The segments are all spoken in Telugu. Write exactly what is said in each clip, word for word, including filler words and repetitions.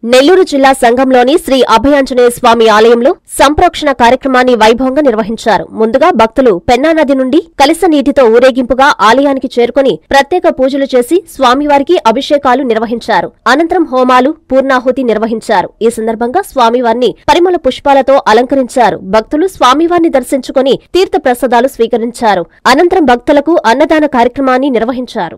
నెల్లూరు జిల్లా సంఘంలోని శ్రీ అభయాంజనేయ స్వామి ఆలయంలో సంప్రోక్షణ కార్యక్రమాన్ని వైభవంగా నిర్వహించారు. ముందుగా భక్తులు పెన్నా నది నుండి కలశ నీటితో ఊరేగింపుగా ఆలయానికి చేరుకుని ప్రత్యేక పూజలు చేసి స్వామివారికి అభిషేకాలు నిర్వహించారు. అనంతరం హోమాలు, పూర్ణాహుతి నిర్వహించారు. ఈ సందర్భంగా స్వామివారిని పరిమళ పుష్పాలతో అలంకరించారు. భక్తులు స్వామివారిని దర్శించుకుని తీర్థ ప్రసాదాలు స్వీకరించారు. అనంతరం భక్తులకు అన్నదాన కార్యక్రమాన్ని నిర్వహించారు.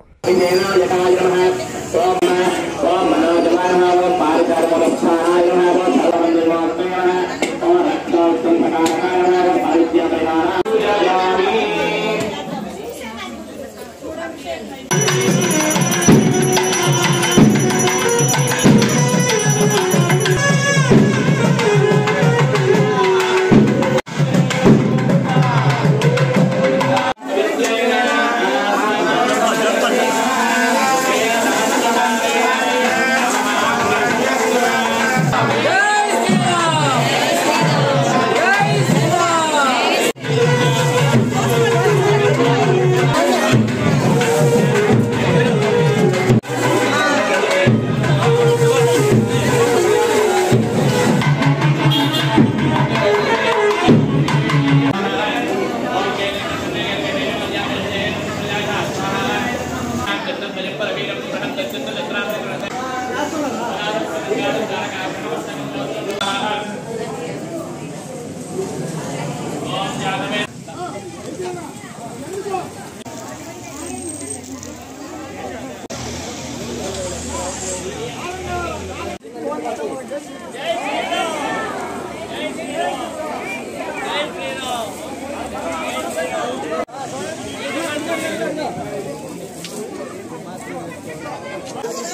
Thank you.